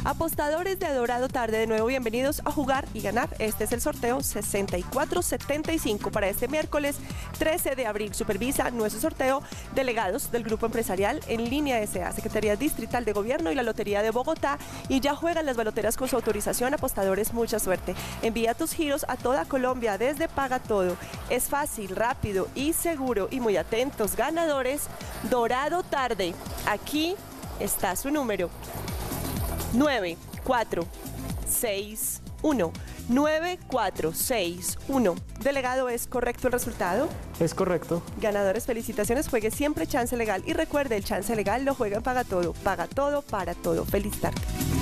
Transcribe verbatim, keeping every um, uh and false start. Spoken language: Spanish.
Apostadores de Dorado Tarde, de nuevo bienvenidos a jugar y ganar. Este es el sorteo sesenta y cuatro setenta y cinco para este miércoles trece de abril. Supervisa nuestro sorteo delegados del Grupo Empresarial en Línea S A, Secretaría Distrital de Gobierno y la Lotería de Bogotá. Y ya juegan las baloteras con su autorización. Apostadores, mucha suerte. Envía tus giros a toda Colombia desde Paga Todo. Es fácil, rápido y seguro. Y muy atentos, ganadores. Dorado Tarde. Aquí está su número. nueve cuatro seis uno. nueve cuatro seis uno. Delegado, ¿es correcto el resultado? Es correcto. Ganadores, felicitaciones. Juegue siempre Chance Legal. Y recuerde, el Chance Legal lo juega en Paga Todo. Paga Todo para todo. Feliz tarde.